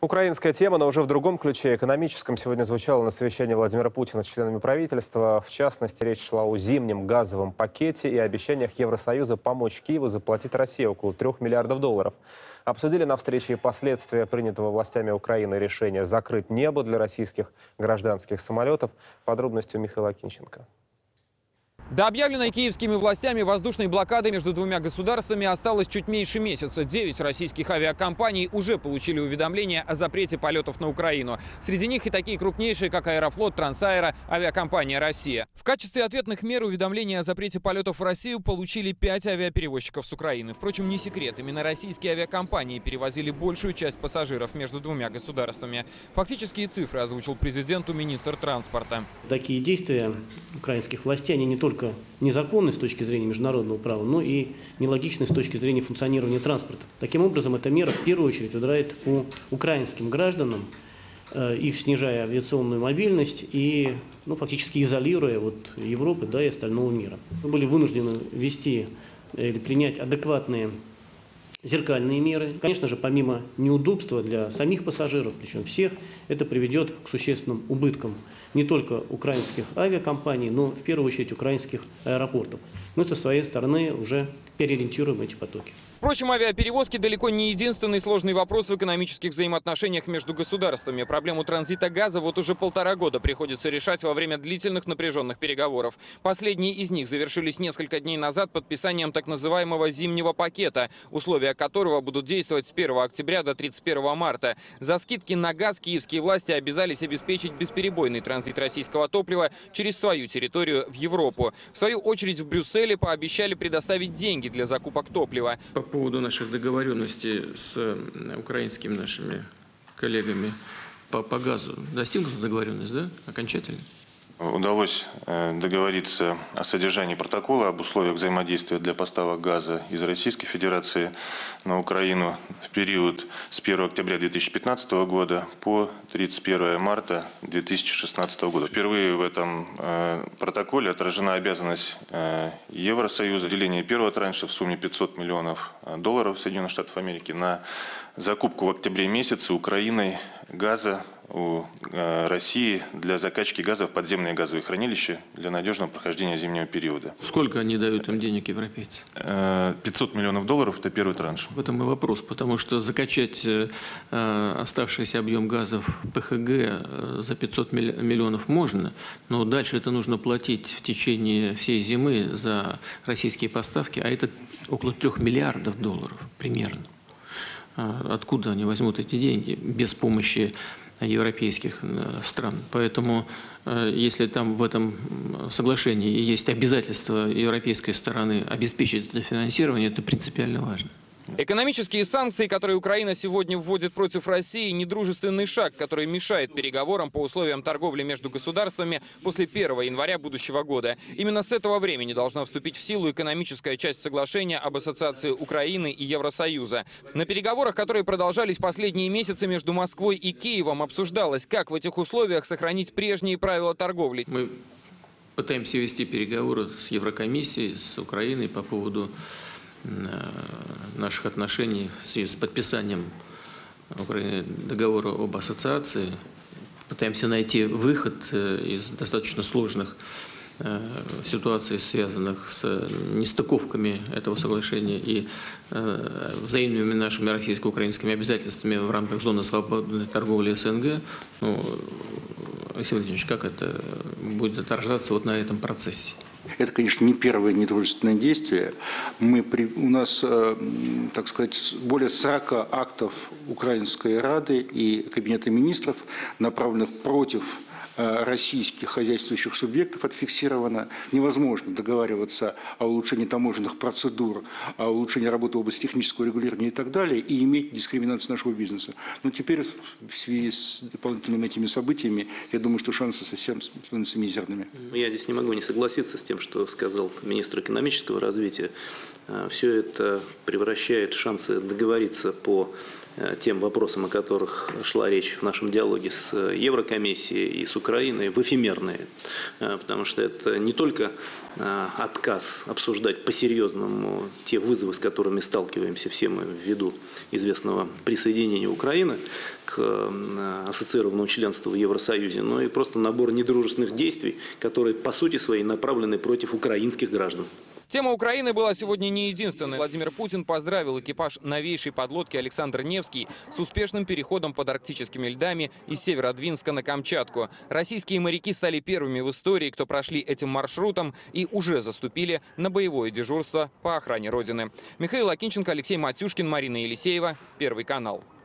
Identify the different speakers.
Speaker 1: Украинская тема, но уже в другом ключе, экономическом, сегодня звучало на совещании Владимира Путина с членами правительства. В частности, речь шла о зимнем газовом пакете и обещаниях Евросоюза помочь Киеву заплатить России около 3 миллиардов долларов. Обсудили на встрече и последствия принятого властями Украины решения закрыть небо для российских гражданских самолетов. Подробности у Михаила Кинченко.
Speaker 2: До объявленной киевскими властями воздушной блокады между двумя государствами осталось чуть меньше месяца. 9 российских авиакомпаний уже получили уведомления о запрете полетов на Украину. Среди них и такие крупнейшие, как Аэрофлот, Трансаэро, авиакомпания «Россия». В качестве ответных мер уведомления о запрете полетов в Россию получили 5 авиаперевозчиков с Украины. Впрочем, не секрет, именно российские авиакомпании перевозили большую часть пассажиров между двумя государствами. Фактические цифры озвучил президенту министр транспорта.
Speaker 3: Такие действия украинских властей, они не только незаконны с точки зрения международного права, но и нелогичны с точки зрения функционирования транспорта. Таким образом, эта мера в первую очередь ударяет по украинским гражданам, их снижая авиационную мобильность и фактически изолируя от Европы, и остального мира. Мы были вынуждены ввести или принять адекватные зеркальные меры. Конечно же, помимо неудобства для самих пассажиров, причем всех, это приведет к существенным убыткам не только украинских авиакомпаний, но в первую очередь украинских аэропортов. Мы со своей стороны уже переориентируем эти потоки.
Speaker 2: Впрочем, авиаперевозки далеко не единственный сложный вопрос в экономических взаимоотношениях между государствами. Проблему транзита газа вот уже 1,5 года приходится решать во время длительных напряженных переговоров. Последние из них завершились несколько дней назад подписанием так называемого зимнего пакета, условия которого будут действовать с 1 октября до 31 марта. За скидки на газ киевские власти обязались обеспечить бесперебойный транзит российского топлива через свою территорию в Европу. В свою очередь в Брюсселе пообещали предоставить деньги для закупок топлива.
Speaker 4: По поводу наших договоренностей с украинскими нашими коллегами по газу достигнута договоренность, да, окончательно?
Speaker 5: Удалось договориться о содержании протокола об условиях взаимодействия для поставок газа из Российской Федерации на Украину в период с 1 октября 2015 года по 31 марта 2016 года. Впервые в этом протоколе отражена обязанность Евросоюза деления первого транша в сумме 500 миллионов долларов Соединенных Штатов Америки на закупку в октябре месяце Украиной газа у России для закачки газа в подземные газовые хранилища для надежного прохождения зимнего периода.
Speaker 4: Сколько они дают им денег, европейцы?
Speaker 5: 500 миллионов долларов – это первый транш.
Speaker 4: В этом и вопрос, потому что закачать оставшийся объем газа в ПХГ за 500 миллионов можно, но дальше это нужно платить в течение всей зимы за российские поставки, а это около 3 миллиардов долларов примерно. Откуда они возьмут эти деньги без помощи европейских стран? Поэтому, если там в этом соглашении есть обязательство европейской стороны обеспечить это финансирование, это принципиально важно.
Speaker 2: Экономические санкции, которые Украина сегодня вводит против России, недружественный шаг, который мешает переговорам по условиям торговли между государствами после 1 января будущего года. Именно с этого времени должна вступить в силу экономическая часть соглашения об ассоциации Украины и Евросоюза. На переговорах, которые продолжались последние месяцы между Москвой и Киевом, обсуждалось, как в этих условиях сохранить прежние правила торговли.
Speaker 4: Мы пытаемся вести переговоры с Еврокомиссией, с Украиной по поводу наших отношений в связи с подписанием договора об ассоциации. Пытаемся найти выход из достаточно сложных ситуаций, связанных с нестыковками этого соглашения и взаимными нашими российско-украинскими обязательствами в рамках зоны свободной торговли СНГ. Алексей Владимирович, как это будет отражаться вот на этом процессе?
Speaker 6: Это, конечно, не первое недружественное действие. У нас, так сказать, более 40 актов Украинской Рады и Кабинета министров, направленных против российских хозяйствующих субъектов, отфиксировано. Невозможно договариваться о улучшении таможенных процедур, о улучшении работы в области технического регулирования и так далее, и иметь дискриминацию нашего бизнеса. Но теперь в связи с дополнительными этими событиями, я думаю, что шансы совсем становятся мизерными.
Speaker 7: Я здесь не могу не согласиться с тем, что сказал министр экономического развития. Все это превращает шансы договориться по тем вопросам, о которых шла речь в нашем диалоге с Еврокомиссией и с Украиной, в эфемерные. Потому что это не только отказ обсуждать по-серьезному те вызовы, с которыми сталкиваемся все мы ввиду известного присоединения Украины к ассоциированному членству в Евросоюзе, но и просто набор недружественных действий, которые по сути своей направлены против украинских граждан.
Speaker 2: Тема Украины была сегодня не единственной. Владимир Путин поздравил экипаж новейшей подлодки «Александр Невский» с успешным переходом под арктическими льдами из Северодвинска на Камчатку. Российские моряки стали первыми в истории, кто прошли этим маршрутом и уже заступили на боевое дежурство по охране Родины. Михаил Акинченко, Алексей Матюшкин, Марина Елисеева, Первый канал.